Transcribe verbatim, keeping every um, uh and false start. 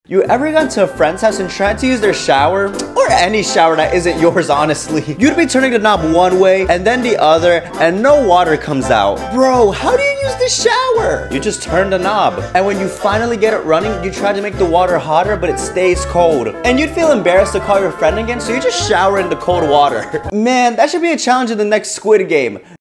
You ever gone to a friend's house and tried to use their shower? Or any shower that isn't yours, honestly. You'd be turning the knob one way and then the other and no water comes out. Bro, how do you use the shower? You just turn the knob. And when you finally get it running, you try to make the water hotter, but it stays cold. And you'd feel embarrassed to call your friend again, so you just shower in the cold water. Man, that should be a challenge in the next Squid Game.